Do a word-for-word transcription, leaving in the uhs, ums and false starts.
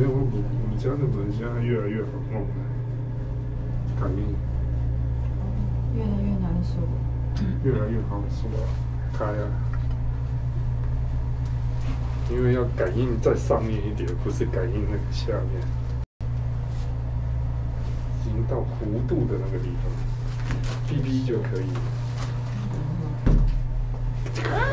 得我我我家的门现在越来越好弄了，感应越来越难锁， 越来越好锁开啊。因为要感应在上面一点，不是感应那个下面，已经到弧度的那个地方，B B 就可以了。